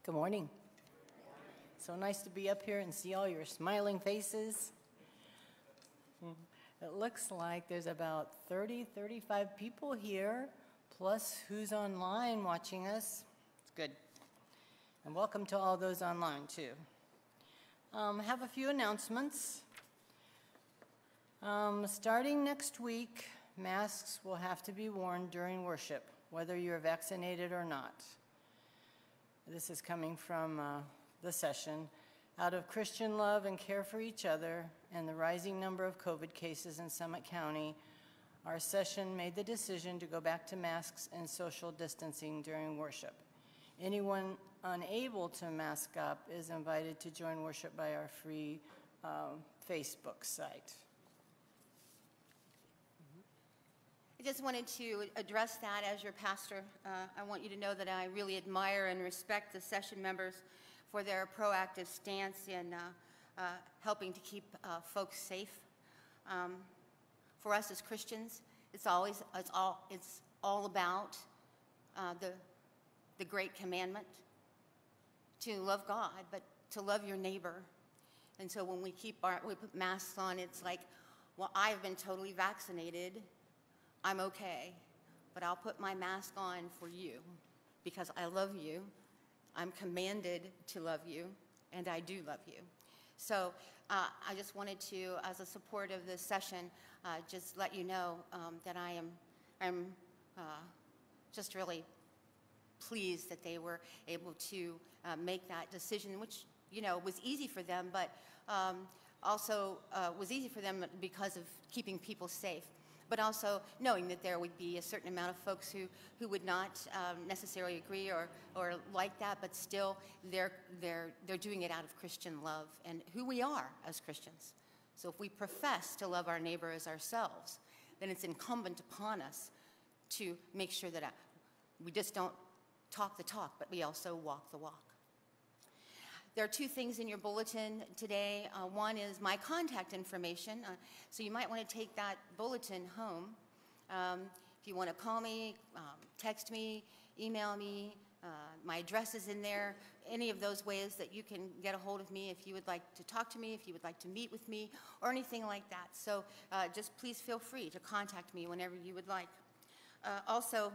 Good morning. So nice to be up here and see all your smiling faces. It looks like there's about 35 people here, plus who's online watching us. It's good. And welcome to all those online, too. Have a few announcements. Starting next week, masks will have to be worn during worship, whether you're vaccinated or not. This is coming from the session. Out of Christian love and care for each other and the rising number of COVID cases in Summit County, our session made the decision to go back to masks and social distancing during worship. Anyone unable to mask up is invited to join worship by our free Facebook site. I just wanted to address that as your pastor. I want you to know that I really admire and respect the session members for their proactive stance in helping to keep folks safe. For us as Christians, it's all about the great commandment to love God, but to love your neighbor. And so when we put masks on, it's like, well, I've been totally vaccinated. I'm okay, but I'll put my mask on for you because I love you. I'm commanded to love you, and I do love you. So I just wanted to, as a support of this session, just let you know that I'm just really pleased that they were able to make that decision, which, you know, was easy for them, but also was easy for them because of keeping people safe, but also knowing that there would be a certain amount of folks who would not necessarily agree or like that, but still they're doing it out of Christian love and who we are as Christians. So if we profess to love our neighbor as ourselves, then it's incumbent upon us to make sure that we just don't talk the talk, but we also walk the walk. There are two things in your bulletin today. One is my contact information, so you might want to take that bulletin home. If you want to call me, text me, email me, my address is in there, any of those ways that you can get a hold of me if you would like to talk to me, if you would like to meet with me, or anything like that. So just please feel free to contact me whenever you would like. Also,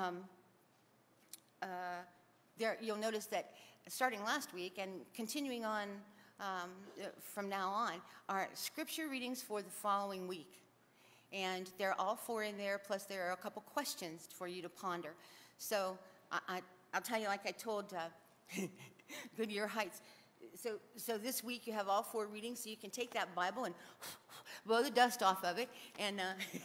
you'll notice that starting last week and continuing on from now on are scripture readings for the following week. And they're all four in there, plus there are a couple questions for you to ponder. So I'll tell you, like I told Goodyear Heights, so this week you have all four readings, so you can take that Bible and blow the dust off of it and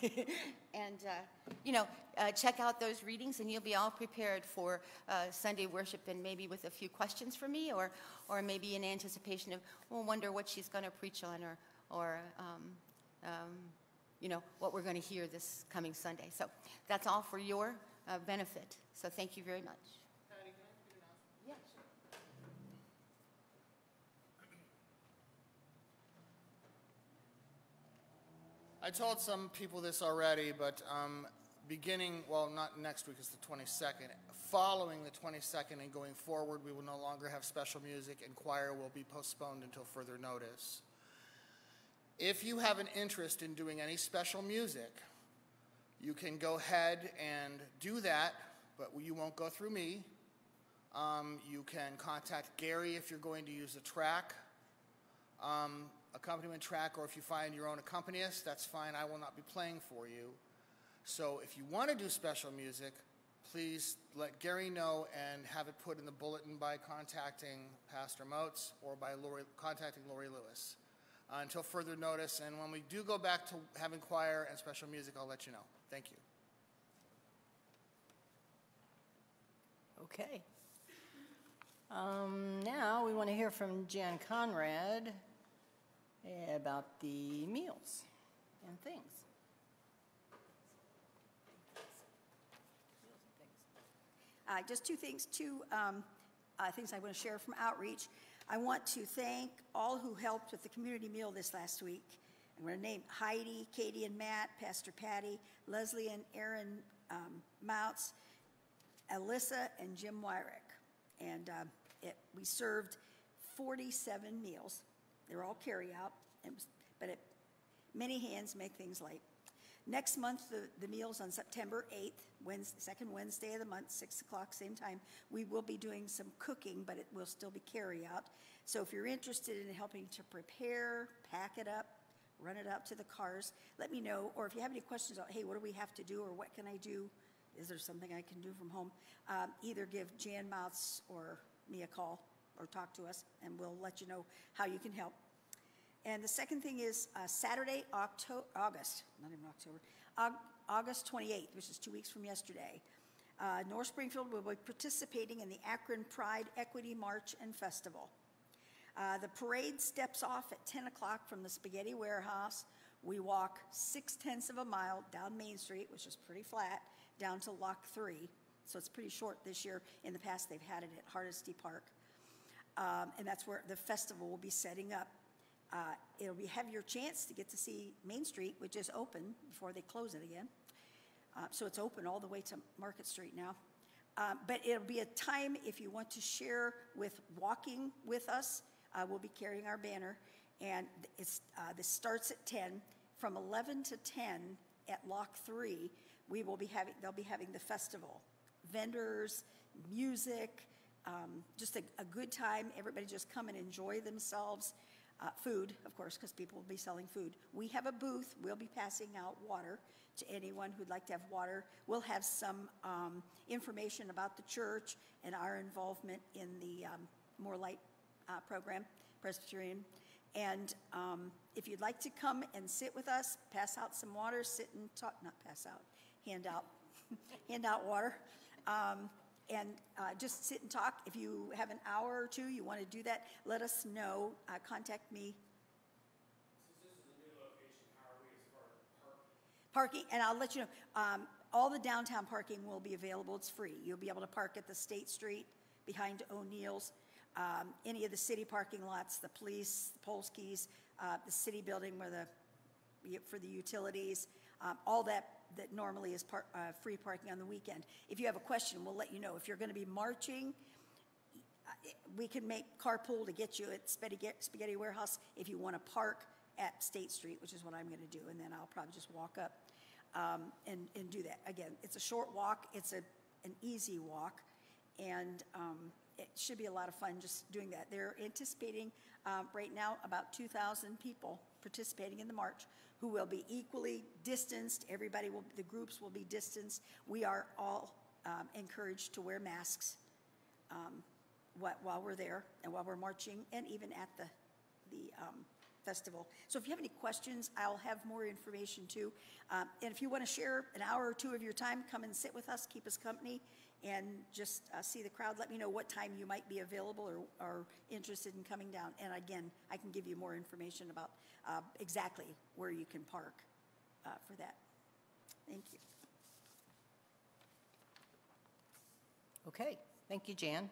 check out those readings, and you'll be all prepared for Sunday worship, and maybe with a few questions for me, or maybe in anticipation of, we'll wonder what she's going to preach on, or what we're going to hear this coming Sunday. So that's all for your benefit. So thank you very much. Patty, can I get an announcement? Yeah. I told some people this already, but beginning, well, not next week, it's the 22nd. Following the 22nd and going forward, we will no longer have special music, and choir will be postponed until further notice. If you have an interest in doing any special music, you can go ahead and do that, but you won't go through me. You can contact Gary if you're going to use a track, accompaniment track, or if you find your own accompanist, that's fine. I will not be playing for you. So if you want to do special music, please let Gary know and have it put in the bulletin by contacting Pastor Moats or by contacting Lori Lewis until further notice. And when we do go back to having choir and special music, I'll let you know. Thank you. Okay. Now we want to hear from Jan Conrad about the meals and things. Just two things I want to share from outreach. I want to thank all who helped with the community meal this last week. I'm going to name Heidi, Katie and Matt, Pastor Patty, Leslie and Aaron Mounts, Alyssa and Jim Wyrick. And We served 47 meals. They were all carry-out, but many hands make things light. Next month, the meals on September 8th, second Wednesday of the month, 6 o'clock, same time, we will be doing some cooking, but it will still be carry-out. So if you're interested in helping to prepare, pack it up, run it out to the cars, let me know. Or if you have any questions about, hey, what do we have to do, or what can I do? Is there something I can do from home? Either give Jan Mouths or me a call or talk to us, and we'll let you know how you can help. And the second thing is Saturday, August 28th, which is 2 weeks from yesterday. North Springfield will be participating in the Akron Pride Equity March and Festival. The parade steps off at 10 o'clock from the Spaghetti Warehouse. We walk 6/10 of a mile down Main Street, which is pretty flat, down to Lock 3. So it's pretty short this year. In the past, they've had it at Hardesty Park. And that's where the festival will be setting up. It'll have your chance to get to see Main Street, which is open before they close it again. So it's open all the way to Market Street now. But it'll be a time if you want to share with walking with us. We'll be carrying our banner, and this starts at 10. From 11 to 10 at Lock 3, they'll be having the festival. Vendors, music, just a good time. Everybody just come and enjoy themselves. Food, of course, because people will be selling food. We have a booth. We'll be passing out water to anyone who'd like to have water. We'll have some information about the church and our involvement in the More Light program, Presbyterian. And if you'd like to come and sit with us, pass out some water, sit and talk, not pass out, hand out, hand out water. And just sit and talk. If you have an hour or two, you want to do that, let us know. Contact me. Since this is a new location, how are we as far as parking? Parking, and I'll let you know, all the downtown parking will be available. It's free. You'll be able to park at the State Street behind O'Neill's, any of the city parking lots, the police, the Polskis, the city building for the utilities, all that normally is free parking on the weekend. If you have a question, we'll let you know. If you're going to be marching, we can make carpool to get you at Spaghetti Warehouse if you want to park at State Street, which is what I'm going to do, and then I'll probably just walk up and do that. Again, it's a short walk. It's an easy walk, and it should be a lot of fun just doing that. They're anticipating right now about 2,000 people participating in the march, who will be equally distanced. The groups will be distanced. We are all encouraged to wear masks while we're there and while we're marching, and even at the festival. So if you have any questions, I'll have more information too. And if you want to share an hour or two of your time, come and sit with us, keep us company, and just see the crowd. Let me know what time you might be available or interested in coming down. And again, I can give you more information about exactly where you can park for that. Thank you. Okay, thank you, Jan.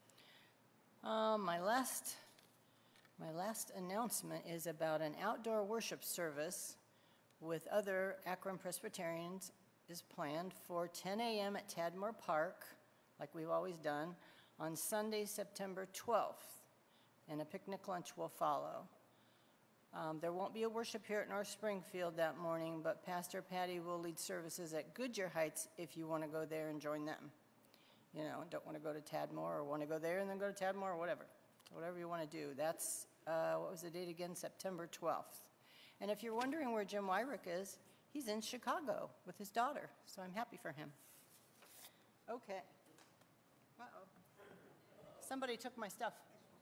My last announcement is about an outdoor worship service with other Akron Presbyterians is planned for 10 a.m. at Tadmore Park, like we've always done, on Sunday, September 12th, and a picnic lunch will follow. There won't be a worship here at North Springfield that morning, but Pastor Patty will lead services at Goodyear Heights if you want to go there and join them. You know, don't want to go to Tadmore or want to go there and then go to Tadmore or whatever. Whatever you want to do. That's, what was the date again? September 12th. And if you're wondering where Jim Wyrick is, he's in Chicago with his daughter, so I'm happy for him. Okay. Uh-oh. Somebody took my stuff.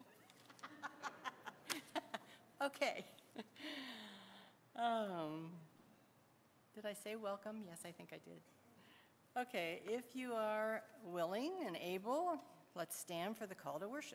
Okay. Did I say welcome? Yes, I think I did. Okay, if you are willing and able, let's stand for the call to worship.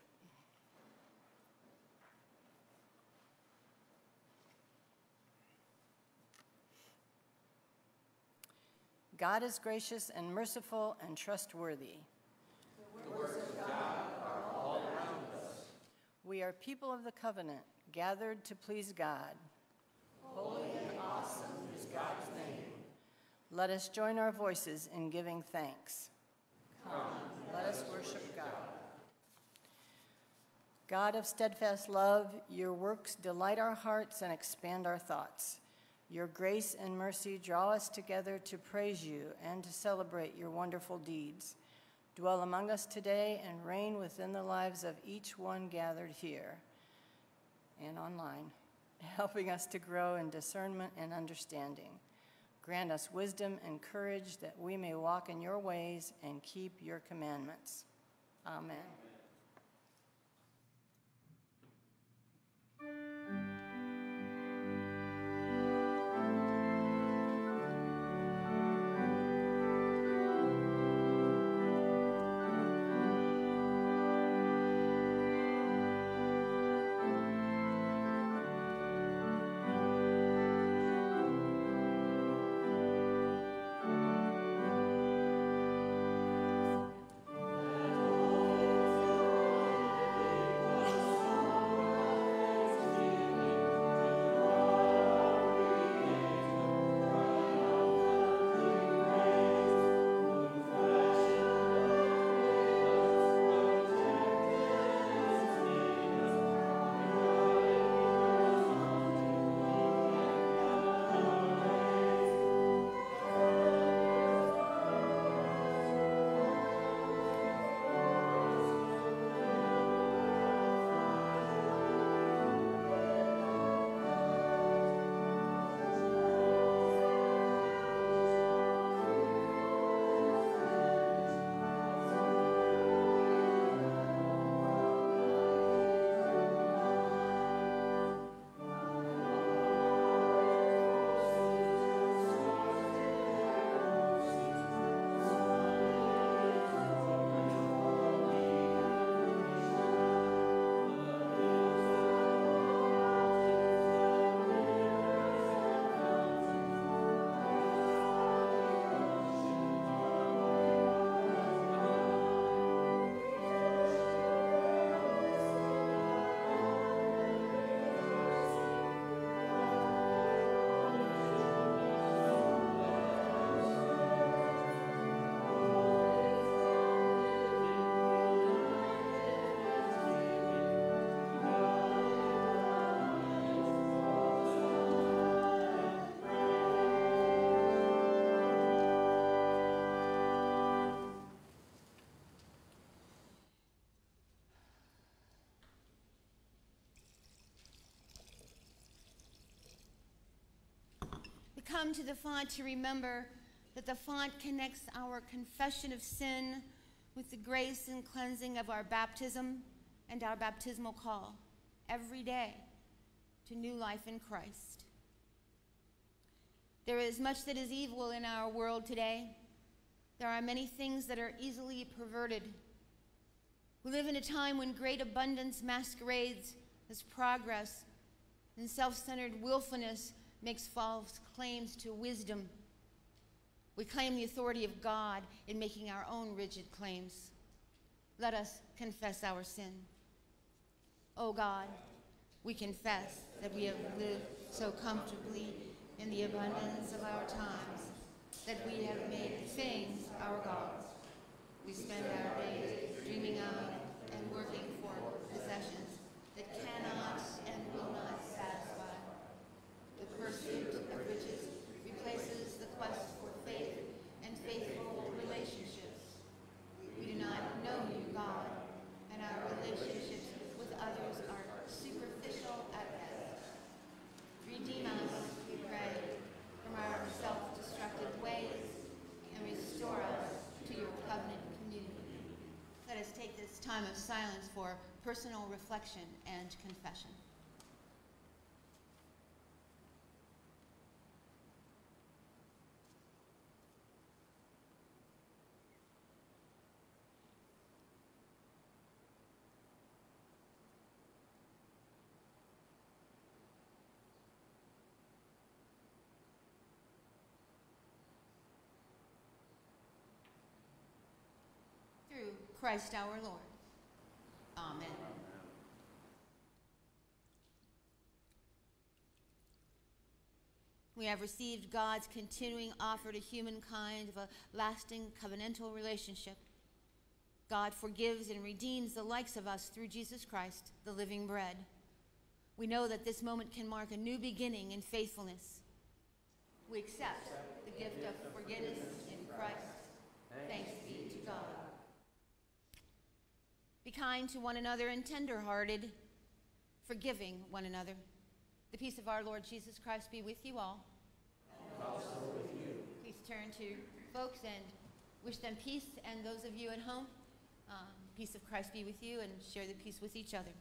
God is gracious and merciful and trustworthy. The works of God are all around us. We are people of the covenant, gathered to please God. Holy and awesome is God's name. Let us join our voices in giving thanks. Come, let us worship God. God of steadfast love, your works delight our hearts and expand our thoughts. Your grace and mercy draw us together to praise you and to celebrate your wonderful deeds. Dwell among us today and reign within the lives of each one gathered here and online, helping us to grow in discernment and understanding. Grant us wisdom and courage that we may walk in your ways and keep your commandments. Amen. Come to the font to remember that the font connects our confession of sin with the grace and cleansing of our baptism and our baptismal call every day to new life in Christ. There is much that is evil in our world today. There are many things that are easily perverted. We live in a time when great abundance masquerades as progress, and self-centered willfulness makes false claims to wisdom. We claim the authority of God in making our own rigid claims. Let us confess our sin. O God, we confess that we have lived so comfortably in the abundance of our times that we have made things our gods. We spend our days dreaming of and working for possessions that cannot and will not satisfy. The pursuit of riches replaces the quest for faith and faithful relationships. We do not know you, God, and our relationships with others are superficial at best. Redeem us, we pray, from our self-destructive ways and restore us to your covenant community. Let us take this time of silence for personal reflection and confession. Through Christ our Lord. Amen. We have received God's continuing offer to humankind of a lasting covenantal relationship. God forgives and redeems the likes of us through Jesus Christ, the living bread. We know that this moment can mark a new beginning in faithfulness. We accept the gift of forgiveness in Christ. Thanks be to God. Be kind to one another and tender-hearted, forgiving one another. The peace of our Lord Jesus Christ be with you all. And also with you. Please turn to folks and wish them peace, and those of you at home, peace of Christ be with you, and share the peace with each other.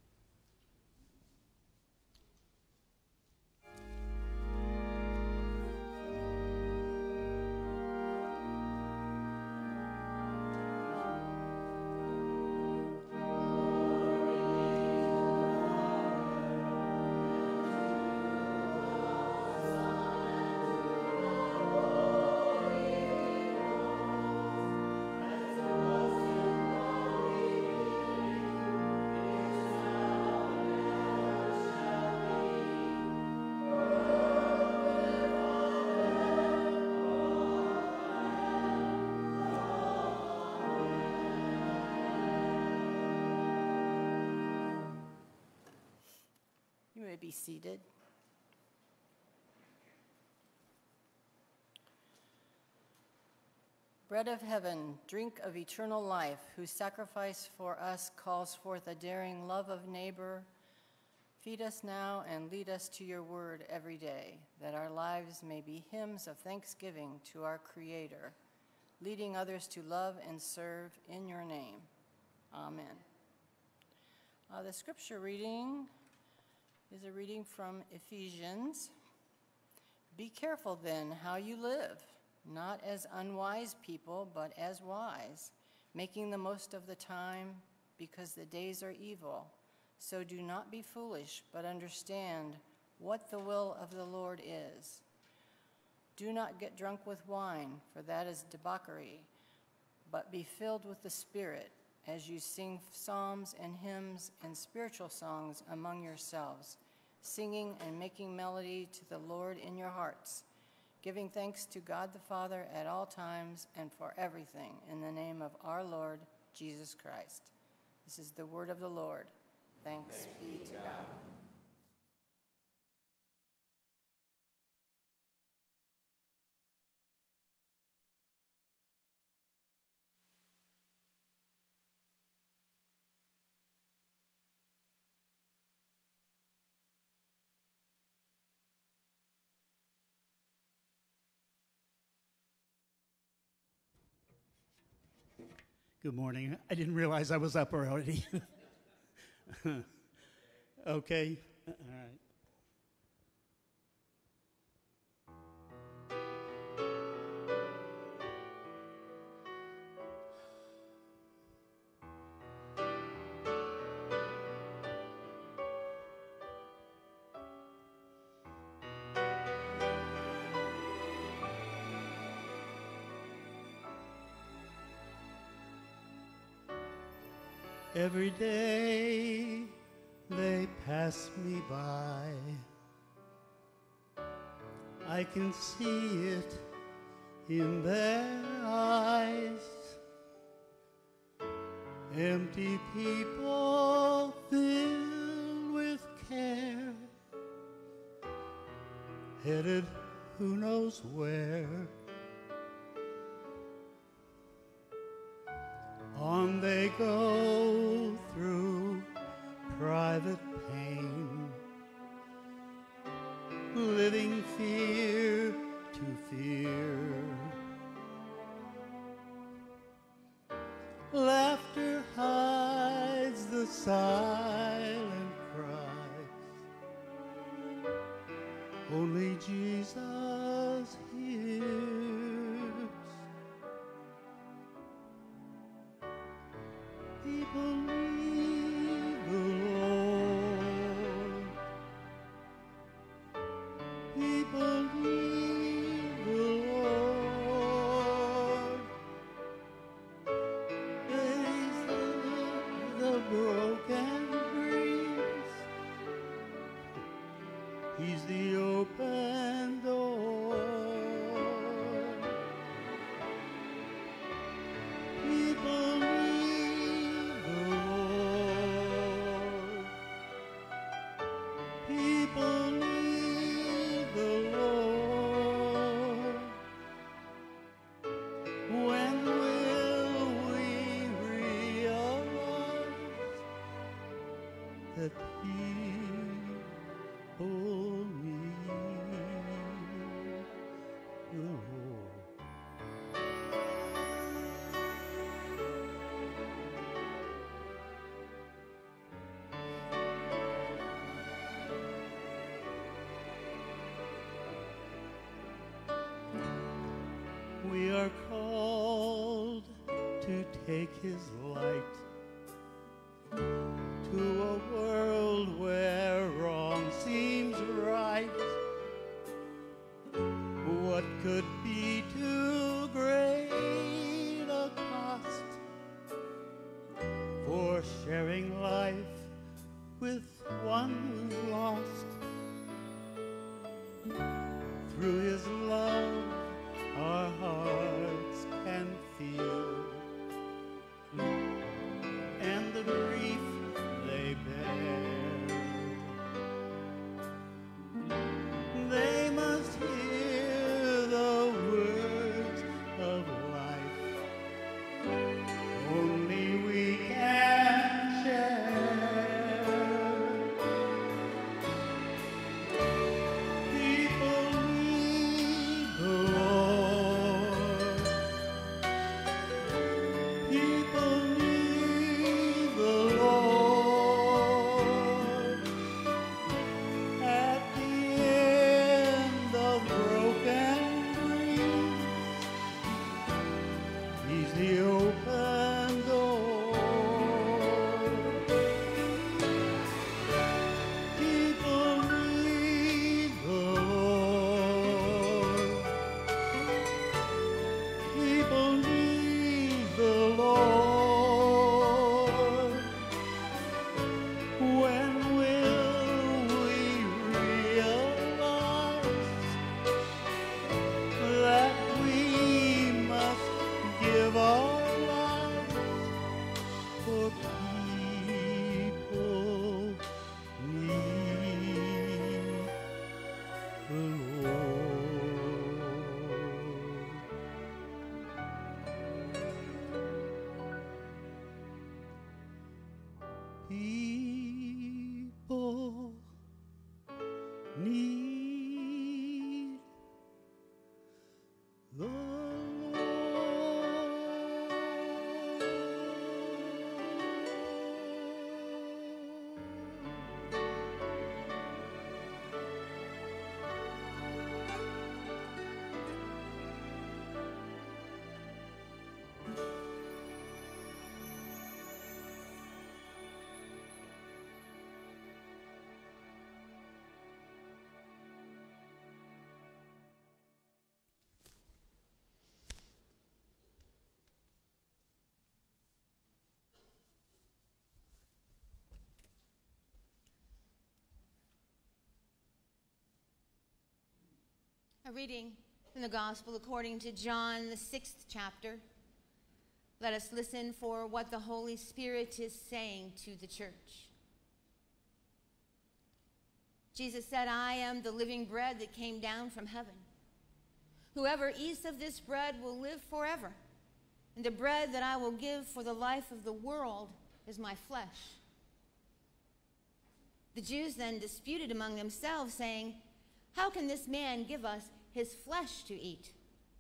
You may be seated. Bread of heaven, drink of eternal life, whose sacrifice for us calls forth a daring love of neighbor, feed us now and lead us to your word every day, that our lives may be hymns of thanksgiving to our Creator, leading others to love and serve in your name. Amen. The scripture reading is a reading from Ephesians. Be careful then how you live, not as unwise people, but as wise, making the most of the time, because the days are evil. So do not be foolish, but understand what the will of the Lord is. Do not get drunk with wine, for that is debauchery, but be filled with the Spirit, as you sing psalms and hymns and spiritual songs among yourselves, singing and making melody to the Lord in your hearts, giving thanks to God the Father at all times and for everything, in the name of our Lord Jesus Christ. This is the word of the Lord. Thanks be to God. Good morning. I didn't realize I was up already. Okay. All right. Every day they pass me by, I can see it in their eyes. Empty people filled with care, headed who knows where. On they go through private pain, living fear to fear. Laughter hides the silent cries, only Jesus hears. People need the Lord. People need the Lord. Raise the broken breeze. He's the open door. People need We are called to take his light to a world where wrong seems right. What could be too great a cost for sharing life with one who's lost? Through his love, our hearts can feel, and the grief they bear. They must hear the words of life only we can share. People need the Lord. People need the Lord. At the end of broken dreams, he's the open door. People need the Lord. People need the Lord. When will we realize that we must give our lives for people need the Lord? People need the A reading from the Gospel according to John, the 6th chapter. Let us listen for what the Holy Spirit is saying to the church. Jesus said, "I am the living bread that came down from heaven. Whoever eats of this bread will live forever, and the bread that I will give for the life of the world is my flesh." The Jews then disputed among themselves, saying, "How can this man give us his flesh to eat?"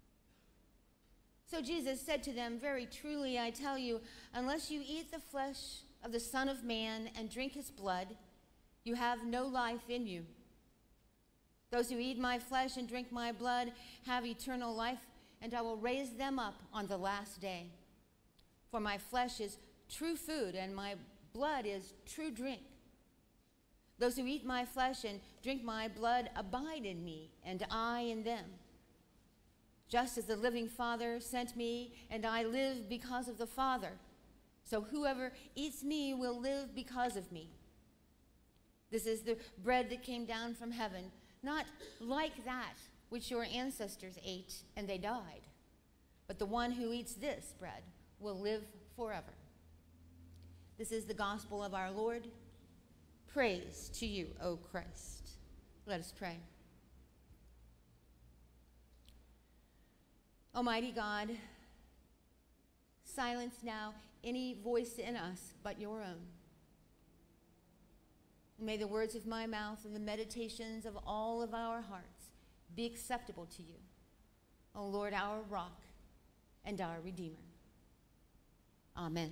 So Jesus said to them, "Very truly I tell you, unless you eat the flesh of the Son of Man and drink his blood, you have no life in you. Those who eat my flesh and drink my blood have eternal life, and I will raise them up on the last day. For my flesh is true food, and my blood is true drink. Those who eat my flesh and drink my blood abide in me, and I in them. Just as the living Father sent me, and I live because of the Father, so whoever eats me will live because of me. This is the bread that came down from heaven, not like that which your ancestors ate and they died, but the one who eats this bread will live forever." This is the gospel of our Lord. Praise to you, O Christ. Let us pray. Almighty God, silence now any voice in us but your own. And may the words of my mouth and the meditations of all of our hearts be acceptable to you, O Lord, our rock and our Redeemer. Amen.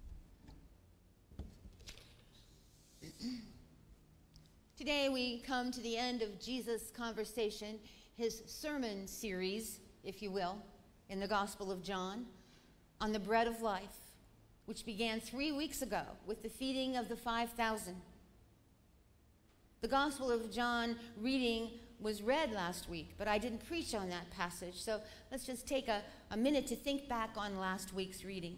Today we come to the end of Jesus' conversation, his sermon series, if you will, in the Gospel of John on the bread of life, which began 3 weeks ago with the feeding of the 5,000. The Gospel of John reading was read last week, but I didn't preach on that passage, so let's just take a minute to think back on last week's reading.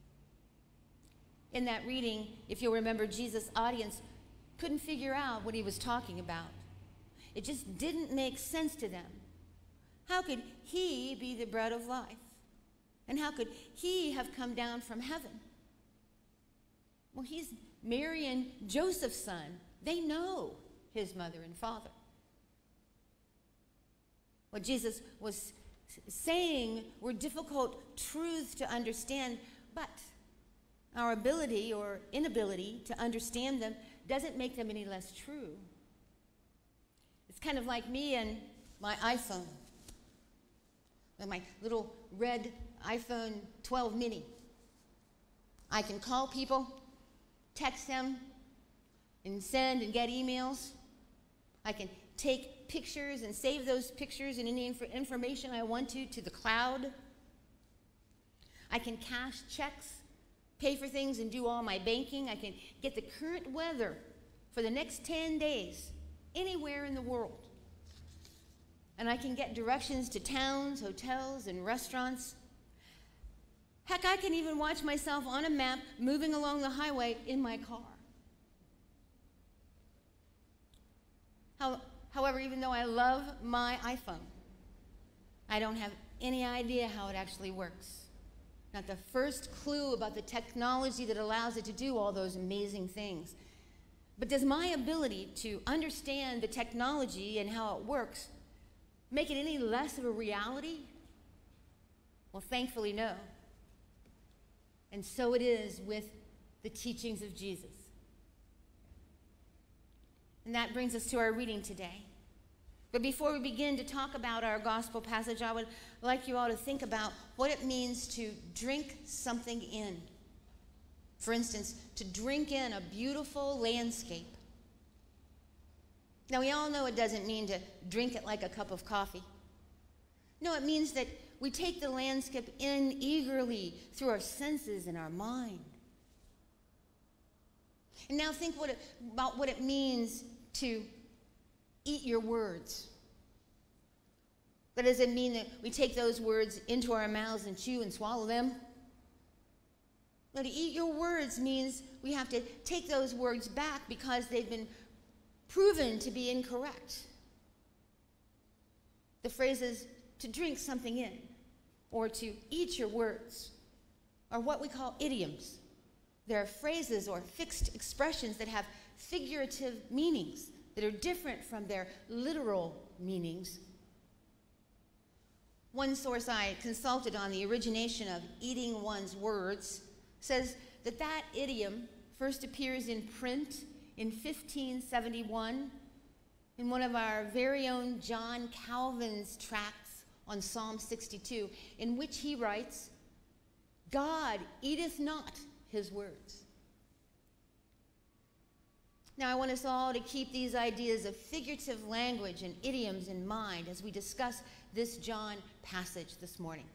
In that reading, if you'll remember, Jesus' audience couldn't figure out what he was talking about. It just didn't make sense to them. How could he be the bread of life? And how could he have come down from heaven? Well, he's Mary and Joseph's son. They know his mother and father. What Jesus was saying were difficult truths to understand, but our ability or inability to understand them doesn't make them any less true. It's kind of like me and my iPhone, and my little red iPhone 12 mini. I can call people, text them, and send and get emails. I can take pictures and save those pictures and any information I want to the cloud. I can cash checks, pay for things, and do all my banking. I can get the current weather for the next 10 days anywhere in the world. And I can get directions to towns, hotels, and restaurants. Heck, I can even watch myself on a map moving along the highway in my car. However, even though I love my iPhone, I don't have any idea how it actually works. Not the first clue about the technology that allows it to do all those amazing things. But does my ability to understand the technology and how it works make it any less of a reality? Well, thankfully, no. And so it is with the teachings of Jesus. And that brings us to our reading today. But before we begin to talk about our gospel passage, I would like you all to think about what it means to drink something in. For instance, to drink in a beautiful landscape. Now, we all know it doesn't mean to drink it like a cup of coffee. No, it means that we take the landscape in eagerly through our senses and our mind. And now think about what it means to eat your words. But does it mean that we take those words into our mouths and chew and swallow them? No, to eat your words means we have to take those words back because they've been proven to be incorrect. The phrases to drink something in or to eat your words are what we call idioms. They're phrases or fixed expressions that have figurative meanings that are different from their literal meanings. One source I consulted on the origination of eating one's words says that that idiom first appears in print in 1571 in one of our very own John Calvin's tracts on Psalm 62, in which he writes, "God eateth not his words." Now, I want us all to keep these ideas of figurative language and idioms in mind as we discuss this John passage this morning.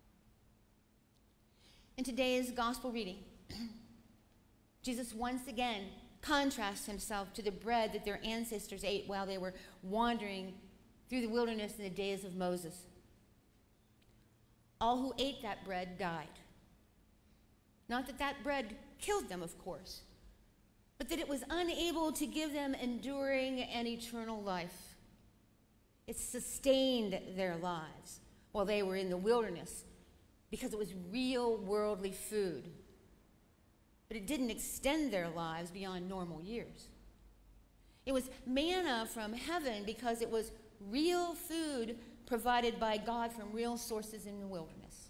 In today's gospel reading, Jesus once again contrasts himself to the bread that their ancestors ate while they were wandering through the wilderness in the days of Moses. All who ate that bread died. Not that that bread killed them, of course, but that it was unable to give them enduring and eternal life. It sustained their lives while they were in the wilderness because it was real worldly food. But it didn't extend their lives beyond normal years. It was manna from heaven because it was real food provided by God from real sources in the wilderness.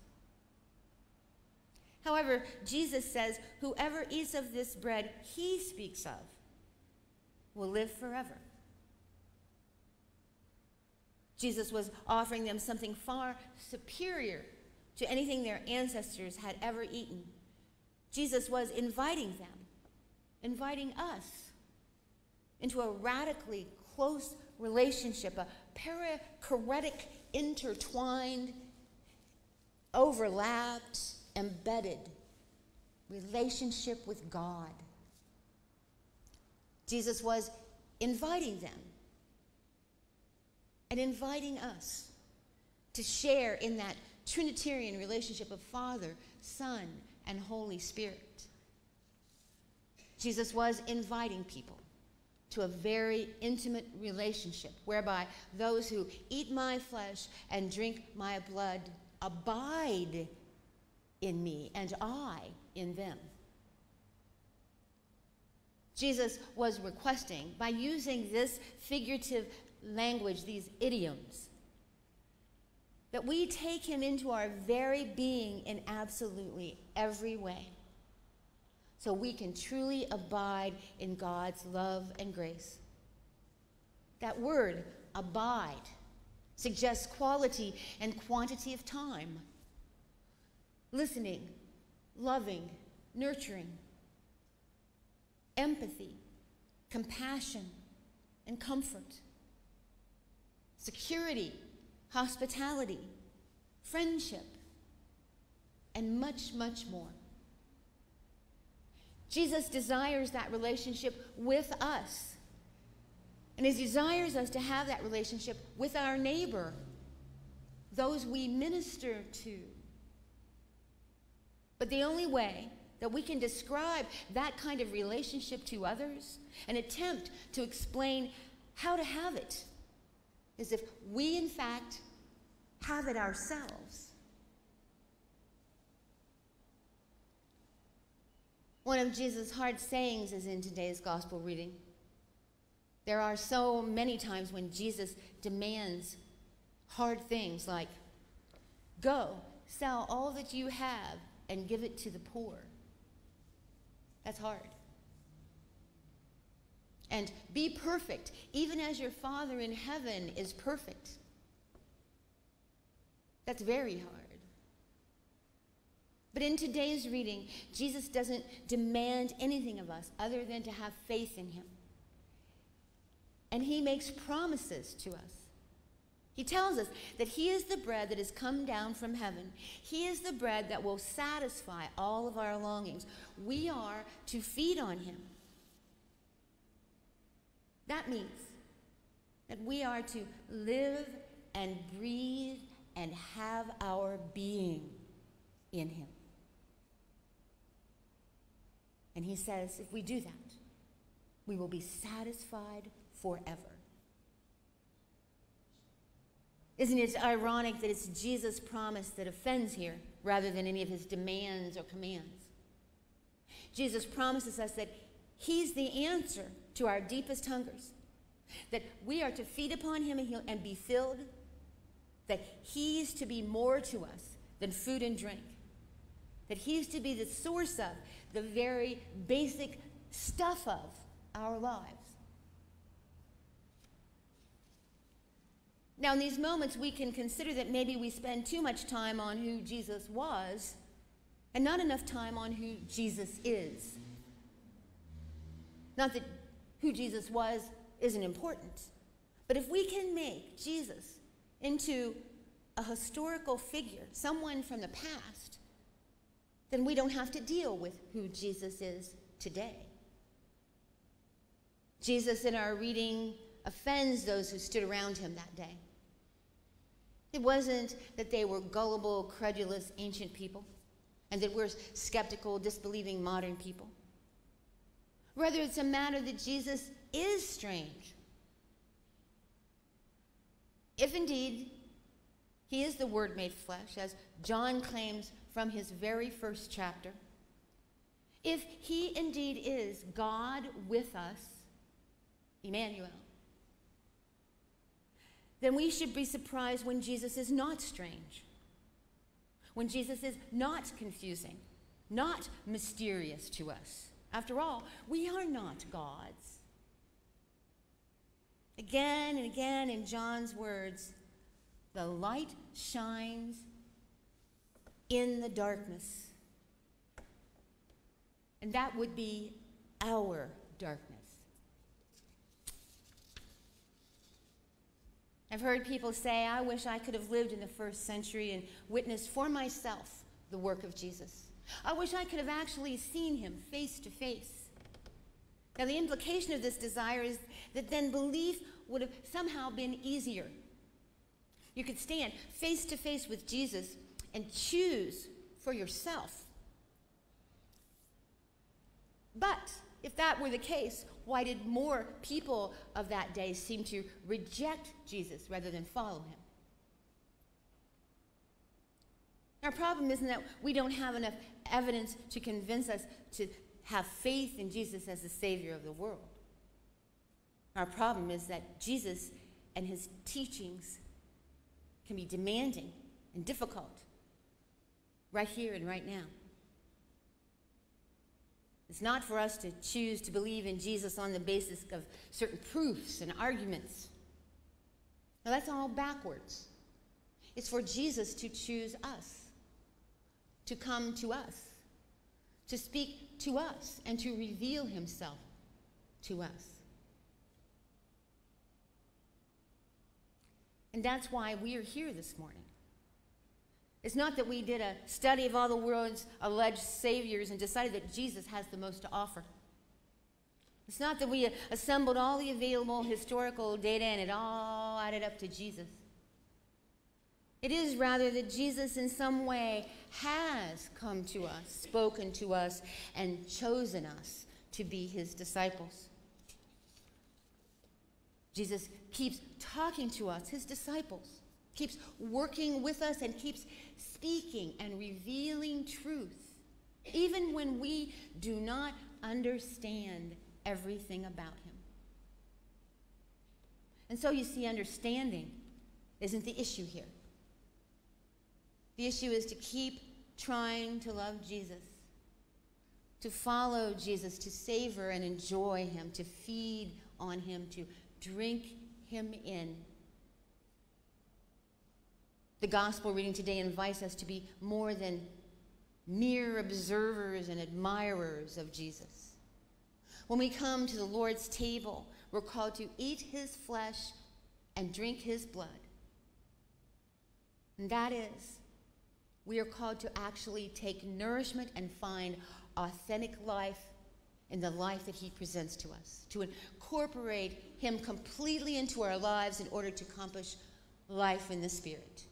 However, Jesus says, whoever eats of this bread he speaks of will live forever. Jesus was offering them something far superior to anything their ancestors had ever eaten. Jesus was inviting them, inviting us into a radically close relationship, a perichoretic, intertwined overlapped, embedded relationship with God. Jesus was inviting them and inviting us to share in that Trinitarian relationship of Father, Son, and Holy Spirit. Jesus was inviting people to a very intimate relationship whereby those who eat my flesh and drink my blood abide in me and I in them. Jesus was requesting, by using this figurative language, these idioms, that we take him into our very being in absolutely every way, so we can truly abide in God's love and grace. That word, abide, suggests quality and quantity of time. Listening, loving, nurturing, empathy, compassion, and comfort. Security, hospitality, friendship, and much, much more. Jesus desires that relationship with us. And he desires us to have that relationship with our neighbor, those we minister to. But the only way that we can describe that kind of relationship to others and attempt to explain how to have it is if we, in fact, have it ourselves. One of Jesus' hard sayings is in today's gospel reading. There are so many times when Jesus demands hard things like, go, sell all that you have and give it to the poor. That's hard. And be perfect, even as your Father in heaven is perfect. That's very hard. But in today's reading, Jesus doesn't demand anything of us other than to have faith in him. And he makes promises to us. He tells us that he is the bread that has come down from heaven. He is the bread that will satisfy all of our longings. We are to feed on him. That means that we are to live and breathe and have our being in him. And he says, if we do that, we will be satisfied forever. Isn't it ironic that it's Jesus' promise that offends here rather than any of his demands or commands? Jesus promises us that he's the answer to our deepest hungers, that we are to feed upon him and be filled, that he's to be more to us than food and drink, that he's to be the source of the very basic stuff of our lives. Now, in these moments, we can consider that maybe we spend too much time on who Jesus was and not enough time on who Jesus is. Not that who Jesus was isn't important, but if we can make Jesus into a historical figure, someone from the past, then we don't have to deal with who Jesus is today. Jesus, in our reading, offends those who stood around him that day. It wasn't that they were gullible, credulous, ancient people, and that we're skeptical, disbelieving modern people. Rather, it's a matter that Jesus is strange. If indeed he is the Word made flesh, as John claims from his very first chapter, if he indeed is God with us, Emmanuel, then we should be surprised when Jesus is not strange, when Jesus is not confusing, not mysterious to us. After all, we are not gods. Again and again in John's words, the light shines in the darkness. And that would be our darkness. I've heard people say, I wish I could have lived in the first century and witnessed for myself the work of Jesus. I wish I could have actually seen him face to face. Now, the implication of this desire is that then belief would have somehow been easier. You could stand face to face with Jesus and choose for yourself. But if that were the case, why did more people of that day seem to reject Jesus rather than follow him? Our problem isn't that we don't have enough evidence to convince us to have faith in Jesus as the Savior of the world. Our problem is that Jesus and his teachings can be demanding and difficult right here and right now. It's not for us to choose to believe in Jesus on the basis of certain proofs and arguments. Now, that's all backwards. It's for Jesus to choose us, to come to us, to speak to us, and to reveal himself to us. And that's why we are here this morning. It's not that we did a study of all the world's alleged saviors and decided that Jesus has the most to offer. It's not that we assembled all the available historical data and it all added up to Jesus. It is rather that Jesus in some way has come to us, spoken to us, and chosen us to be his disciples. Jesus keeps talking to us, his disciples, keeps working with us, and keeps speaking and revealing truth, even when we do not understand everything about him. And so you see, understanding isn't the issue here. The issue is to keep trying to love Jesus, to follow Jesus, to savor and enjoy him, to feed on him, to drink him in. The gospel reading today invites us to be more than mere observers and admirers of Jesus. When we come to the Lord's table, we're called to eat his flesh and drink his blood. And that is, we are called to actually take nourishment and find authentic life in the life that he presents to us, to incorporate him completely into our lives in order to accomplish life in the Spirit.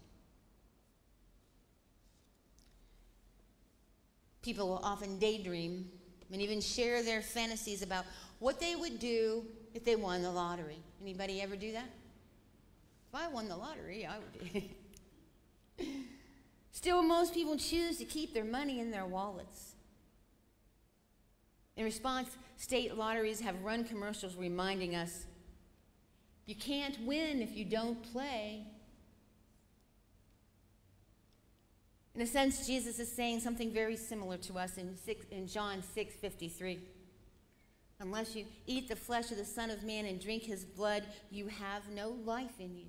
People will often daydream and even share their fantasies about what they would do if they won the lottery. Anybody ever do that? If I won the lottery, I would do. Still, most people choose to keep their money in their wallets. In response, state lotteries have run commercials reminding us, you can't win if you don't play. In a sense, Jesus is saying something very similar to us in John 6:53. Unless you eat the flesh of the Son of Man and drink his blood, you have no life in you.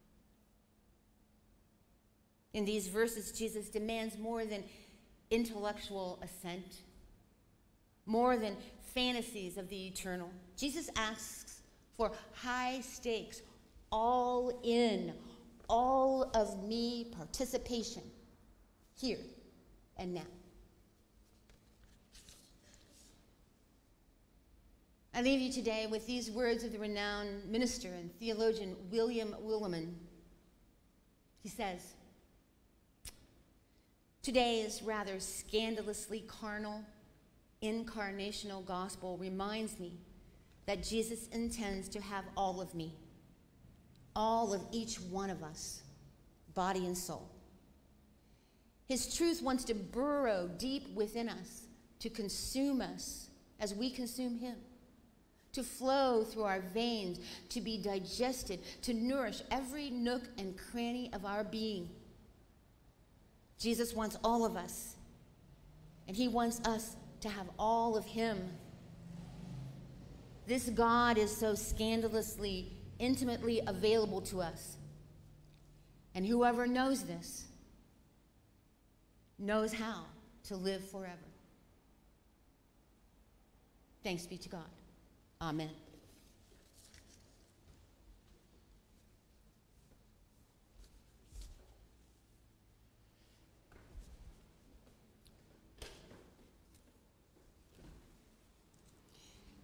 In these verses, Jesus demands more than intellectual assent, more than fantasies of the eternal. Jesus asks for high stakes, all in, all of me participation, here and now. I leave you today with these words of the renowned minister and theologian William Willimon. He says, today's rather scandalously carnal, incarnational gospel reminds me that Jesus intends to have all of me, all of each one of us, body and soul. His truth wants to burrow deep within us, to consume us as we consume him, to flow through our veins, to be digested, to nourish every nook and cranny of our being. Jesus wants all of us, and he wants us to have all of him. This God is so scandalously, intimately available to us. And whoever knows this knows how to live forever. Thanks be to God. Amen.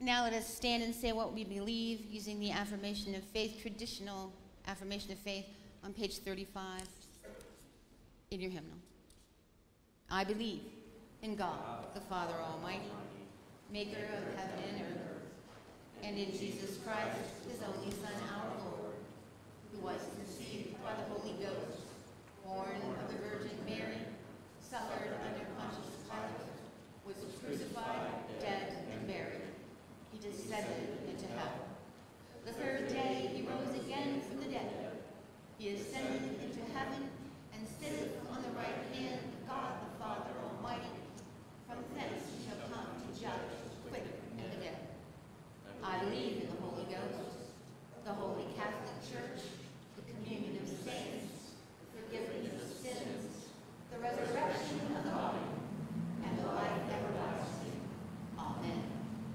Now let us stand and say what we believe using the affirmation of faith, traditional affirmation of faith on page 35 in your hymnal. I believe in God, the Father Almighty, maker of heaven and earth, and in Jesus Christ, his only Son, our Lord, who was conceived by the Holy Ghost, born of the Virgin Mary, suffered under Pontius Pilate, was crucified, dead, and buried. He descended into hell. The third day he rose again from the dead. He ascended into heaven and sitteth on the right hand of God the Father Almighty. From thence he shall come to judge the quick and the dead. I believe in the Holy Ghost, the Holy Catholic Church, the communion of saints, the forgiveness of sins, the resurrection of the body, and the life everlasting. Amen.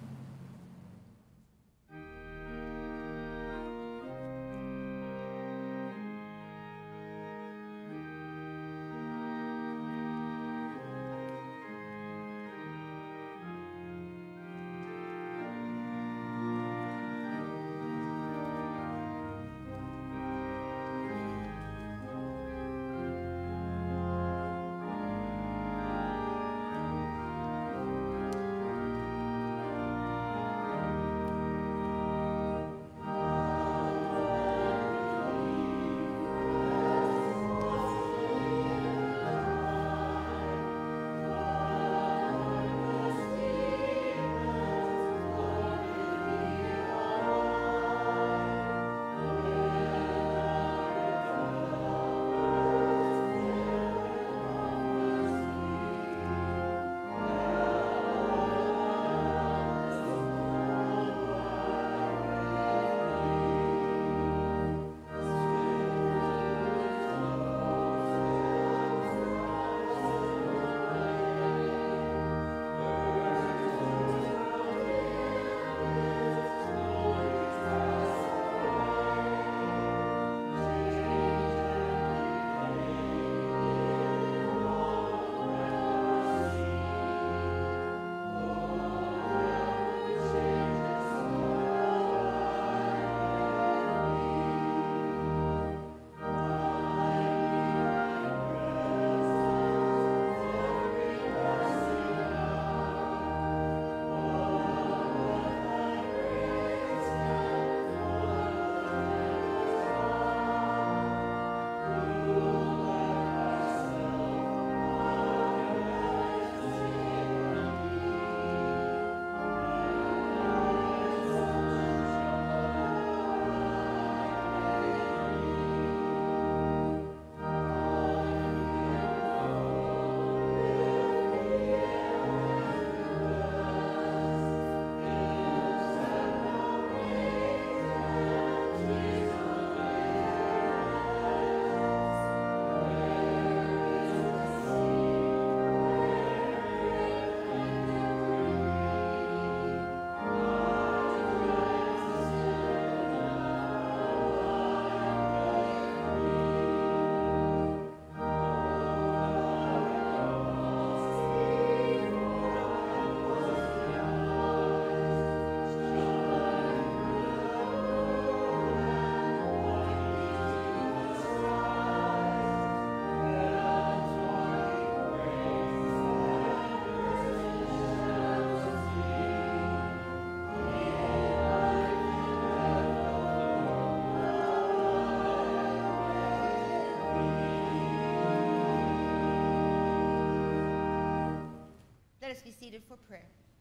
Let us be seated for prayer.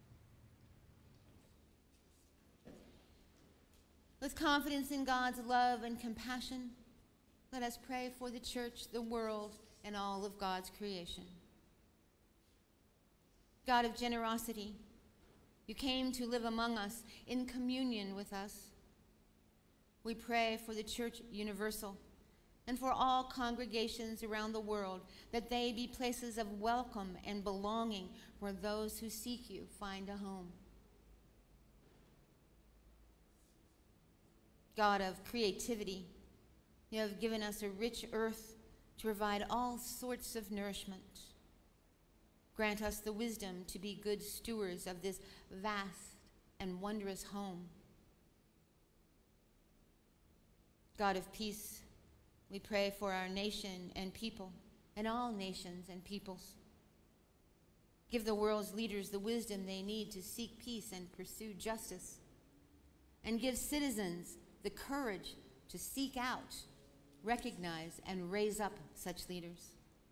With confidence in God's love and compassion, let us pray for the church, the world, and all of God's creation. God of generosity, you came to live among us in communion with us. We pray for the Church Universal and for all congregations around the world, that they be places of welcome and belonging where those who seek you find a home. God of creativity, you have given us a rich earth to provide all sorts of nourishment. Grant us the wisdom to be good stewards of this vast and wondrous home. God of peace, we pray for our nation and people, and all nations and peoples. Give the world's leaders the wisdom they need to seek peace and pursue justice, and give citizens the courage to seek out, recognize, and raise up such leaders.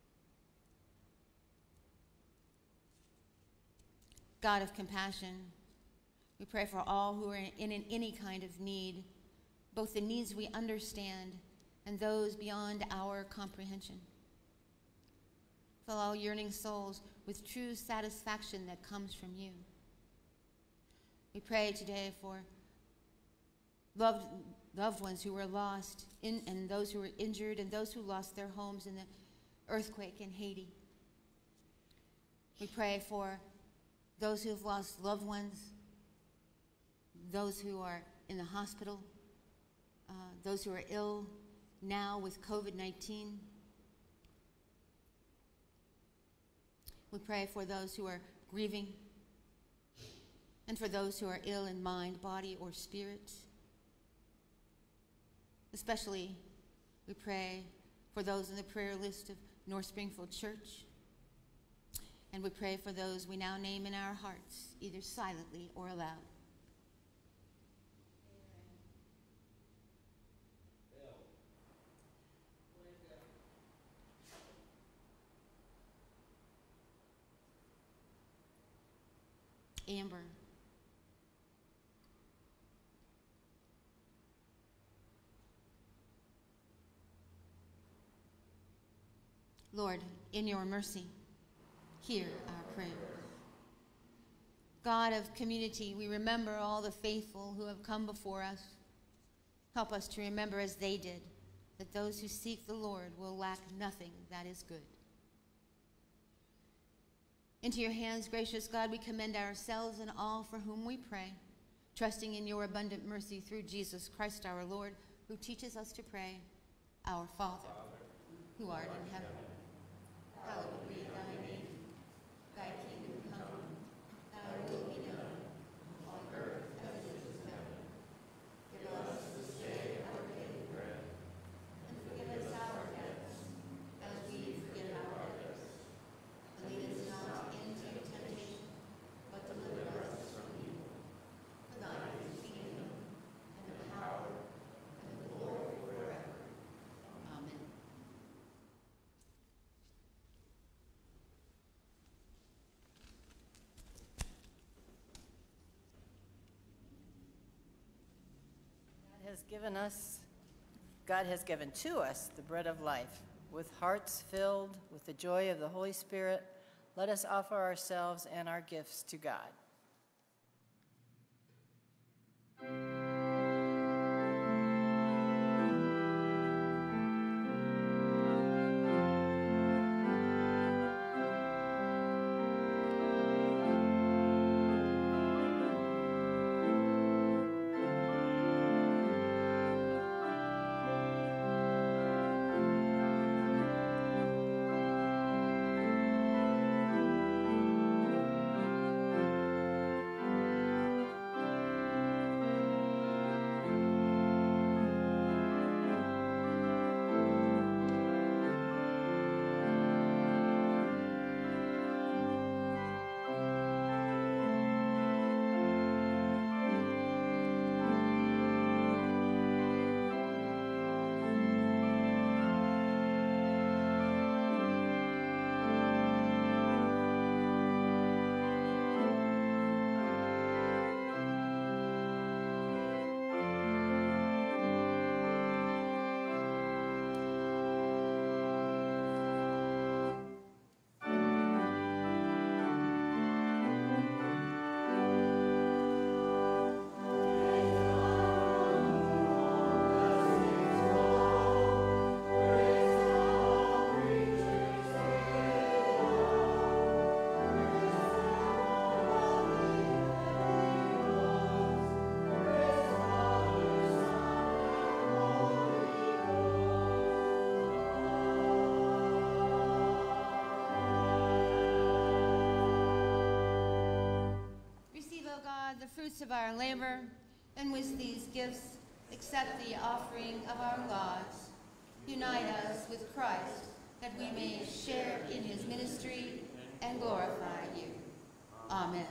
God of compassion, we pray for all who are in any kind of need, both the needs we understand and those beyond our comprehension. Fill all yearning souls with true satisfaction that comes from you. We pray today for loved ones who were lost, and those who were injured, and those who lost their homes in the earthquake in Haiti. We pray for those who have lost loved ones, those who are in the hospital, those who are ill now with COVID-19. We pray for those who are grieving, and for those who are ill in mind, body, or spirit. Especially, we pray for those in the prayer list of North Springfield Church. And we pray for those we now name in our hearts, either silently or aloud. Amber. Lord, in your mercy, hear our prayer. God of community, we remember all the faithful who have come before us. Help us to remember as they did, that those who seek the Lord will lack nothing that is good. Into your hands, gracious God, we commend ourselves and all for whom we pray, trusting in your abundant mercy through Jesus Christ our Lord, who teaches us to pray, Our Father, who art in heaven, hallowed be thy name. Thy kingdom come, thy will be done, on earth as it is in heaven. Give us this day our daily bread, and forgive us our debts, as we forgive our debtors. And lead us not into temptation, but deliver us from evil. For thine is the kingdom, and the power, and the glory forever. Amen. God has given to us the bread of life. With hearts filled with the joy of the Holy Spirit, let us offer ourselves and our gifts to God. God, the fruits of our labor, and with these gifts accept the offering of our lives. Unite us with Christ, that we may share in his ministry and glorify you. Amen.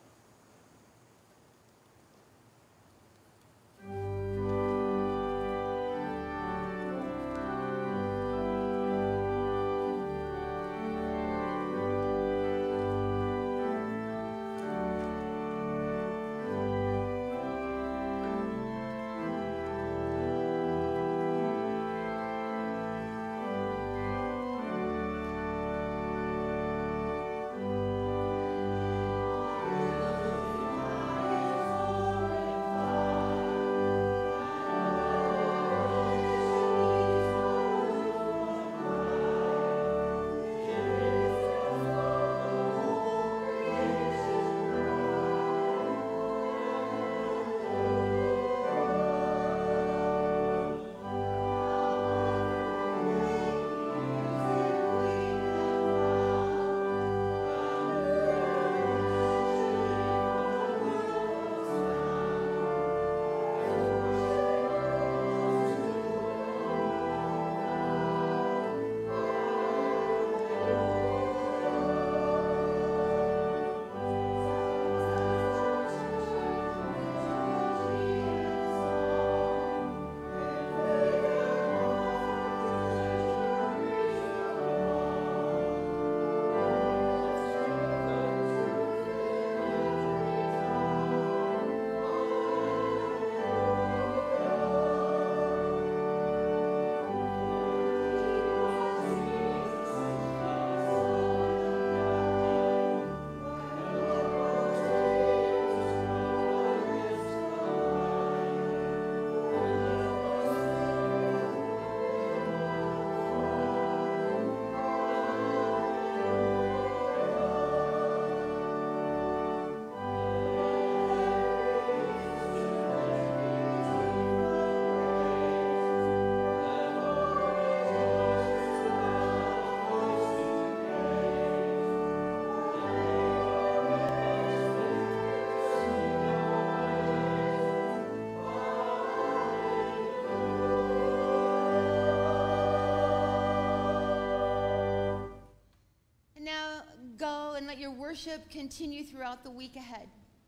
Let your worship continue throughout the week ahead.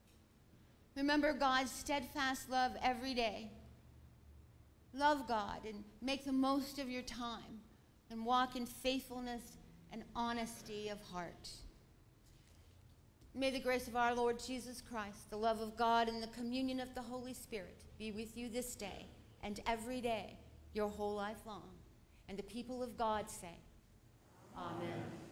Remember God's steadfast love every day. Love God and make the most of your time and walk in faithfulness and honesty of heart. May the grace of our Lord Jesus Christ, the love of God, and the communion of the Holy Spirit be with you this day and every day, your whole life long. And the people of God say, Amen.